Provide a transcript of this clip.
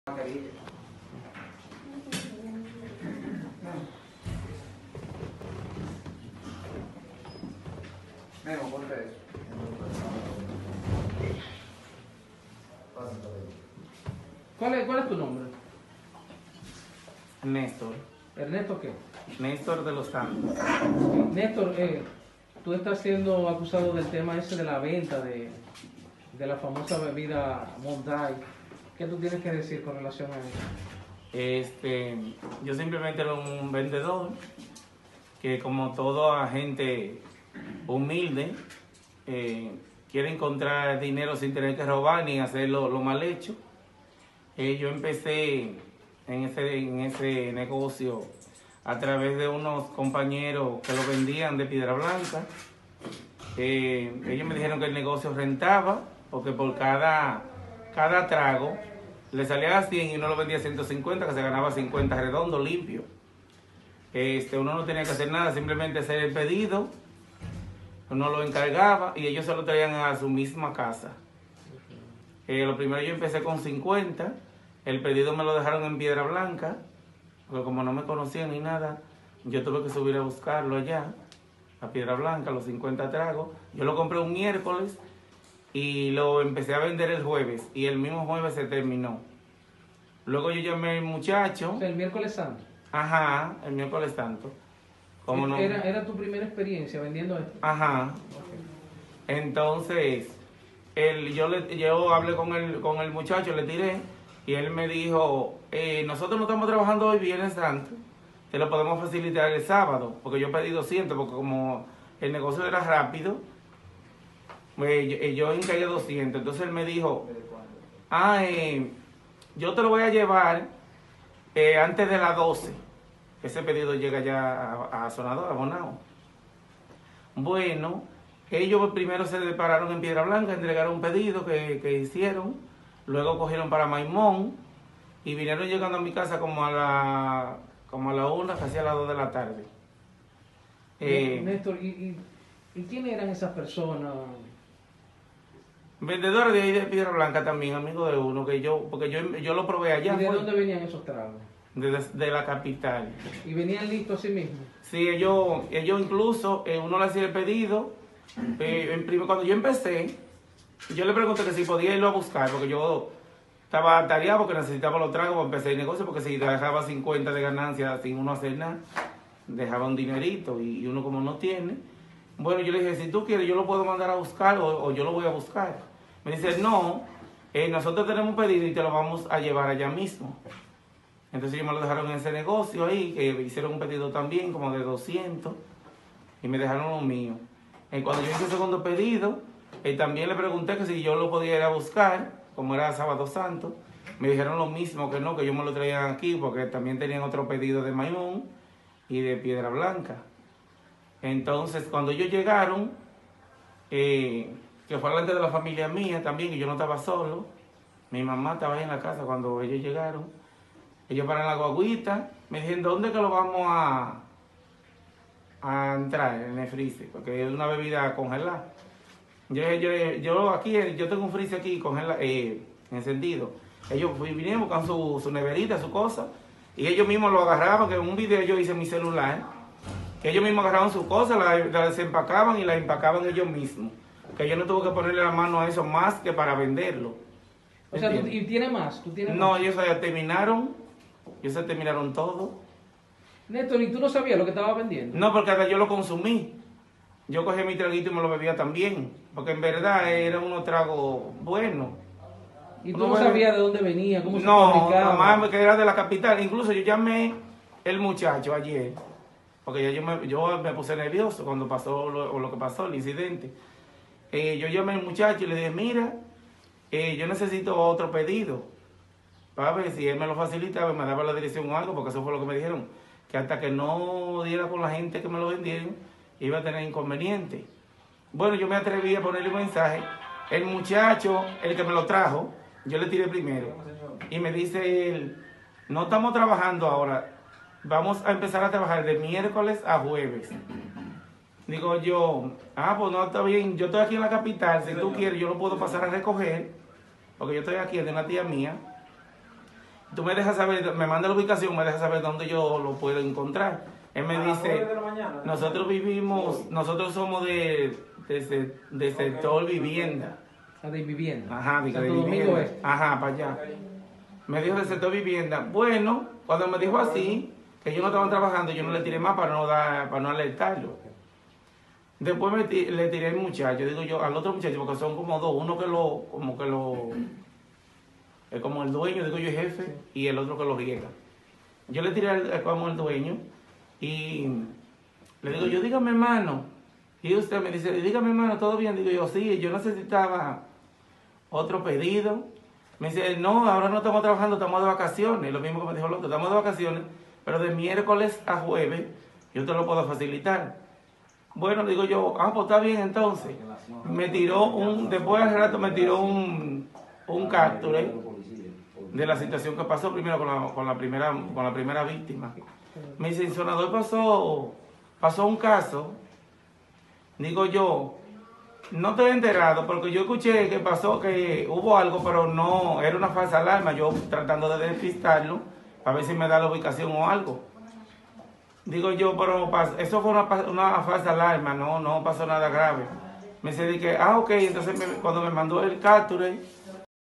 mascarilla. Memo, ponte eso. ¿Cuál es tu nombre? Néstor. ¿Ernesto qué? Néstor de los Santos. Néstor, tú estás siendo acusado del tema ese de la venta de la famosa bebida Monday. ¿Qué tú tienes que decir con relación a eso? Yo simplemente era un vendedor que, como todo agente humilde, quiere encontrar dinero sin tener que robar ni hacer lo mal hecho. Yo empecé en ese negocio a través de unos compañeros que lo vendían de Piedra Blanca. Ellos me dijeron que el negocio rentaba porque por cada trago le salía a 100 y uno lo vendía a 150, que se ganaba 50 redondo, limpio. Uno no tenía que hacer nada, simplemente hacer el pedido, uno lo encargaba y ellos se lo traían a su misma casa. Lo primero yo empecé con 50, el pedido me lo dejaron en Piedra Blanca, porque como no me conocían ni nada, yo tuve que subir a buscarlo allá, a Piedra Blanca, los 50 tragos. Yo lo compré un miércoles y lo empecé a vender el jueves, y el mismo jueves se terminó. Luego yo llamé al muchacho. O sea, el miércoles santo. Ajá, el miércoles santo. ¿Cómo no? ¿Era tu primera experiencia vendiendo esto? Ajá. Okay. Entonces, yo hablé con el muchacho, le tiré, y él me dijo, nosotros no estamos trabajando hoy Viernes Santo, te lo podemos facilitar el sábado, porque yo pedí 200, porque como el negocio era rápido, yo encargué 200. Entonces él me dijo, yo te lo voy a llevar antes de las 12. Ese pedido llega ya a Sonador, a Bonao. Bueno, ellos primero se pararon en Piedra Blanca, entregaron un pedido que hicieron, luego cogieron para Maimón y vinieron llegando a mi casa como a la 1, casi a las 2 de la tarde. Néstor, ¿y quiénes eran esas personas? Vendedores de ahí de Piedra Blanca también, amigos de uno, porque yo lo probé allá. ¿Y de dónde venían esos tragos? De la capital. ¿Y venían listos así mismo? Sí, ellos incluso, uno le hacía el pedido. Cuando yo empecé, yo le pregunté que si podía irlo a buscar, porque yo estaba tareado porque necesitaba los tragos para empezar el negocio, porque si dejaba 50 de ganancia sin uno hacer nada, dejaba un dinerito, y uno como no tiene. Bueno, yo le dije, si tú quieres, yo lo puedo mandar a buscar o yo lo voy a buscar. Me dice, no, nosotros tenemos un pedido y te lo vamos a llevar allá mismo. Entonces ellos me lo dejaron en ese negocio ahí, que hicieron un pedido también como de 200, y me dejaron lo mío. Cuando yo hice el segundo pedido, también le pregunté que si yo lo podía ir a buscar, como era Sábado Santo. Me dijeron lo mismo, que no, que yo me lo traían aquí, porque también tenían otro pedido de Maimón y de Piedra Blanca. Entonces, cuando ellos llegaron, que fue delante de la familia mía también, y yo no estaba solo, mi mamá estaba ahí en la casa cuando ellos llegaron. Ellos paran la guaguita, me dijeron, ¿dónde que lo vamos a entrar en el freezer? Porque es una bebida congelada. Yo aquí, yo tengo un freezer aquí encendido. Ellos vinieron buscando su neverita, su cosa, y ellos mismos lo agarraban, que en un video yo hice en mi celular, que ellos mismos agarraban sus cosas, la desempacaban y la empacaban ellos mismos. Que yo no tuve que ponerle la mano a eso más que para venderlo. O sea, ¿y tiene más? No, ellos se terminaron todo. Néstor, ¿y tú no sabías lo que estaba vendiendo? No, porque hasta yo lo consumí. Yo cogí mi traguito y me lo bebía también, porque en verdad era unos tragos buenos. ¿Y tú no sabías de dónde venía, cómo se fabricaba? No, nomás que era de la capital. Incluso yo llamé el muchacho ayer, porque yo me puse nervioso cuando pasó lo que pasó, el incidente. Yo llamé al muchacho y le dije, mira, yo necesito otro pedido, para ver si él me lo facilitaba, me daba la dirección o algo, porque eso fue lo que me dijeron, que hasta que no diera con la gente que me lo vendieron, iba a tener inconveniente. Bueno, yo me atreví a ponerle un mensaje. El muchacho, el que me lo trajo, yo le tiré primero, y me dice él, no estamos trabajando ahora, vamos a empezar a trabajar de miércoles a jueves. Digo yo, pues no, está bien, yo estoy aquí en la capital, si tú quieres yo lo puedo pasar a recoger, porque yo estoy aquí, es de una tía mía. tú me dejas saber, me manda la ubicación, me dejas saber dónde yo lo puedo encontrar. Él me dice, nosotros somos de sector vivienda. De vivienda. Ajá, de Santo vivienda. Domingo Este. Ajá, para allá. Me dijo del sector vivienda. Bueno, cuando me dijo así, que yo no estaba trabajando, yo no le tiré más para no alertarlo. Después le tiré al muchacho, digo yo, al otro muchacho, porque son como dos, uno es como el dueño, digo yo, el jefe, y el otro que lo riega. Yo le tiré como el dueño y le digo yo, dígame hermano. Y usted me dice, dígame hermano, ¿todo bien? Digo yo, sí, yo necesitaba otro pedido. Me dice, no, ahora no estamos trabajando, estamos de vacaciones. Lo mismo que me dijo el otro, estamos de vacaciones, pero de miércoles a jueves yo te lo puedo facilitar. Bueno, digo yo, pues está bien entonces. Me tiró después de rato me tiró un capture de la situación que pasó primero con la primera víctima. Me dice, en Sonador pasó un caso. Digo yo, no estoy enterado porque yo escuché que pasó, que hubo algo, pero no, era una falsa alarma. Yo tratando de despistarlo para ver si me da la ubicación o algo. Digo yo, pero eso fue una falsa alarma, no pasó nada grave. Me dice que, ok, entonces cuando me mandó el capture,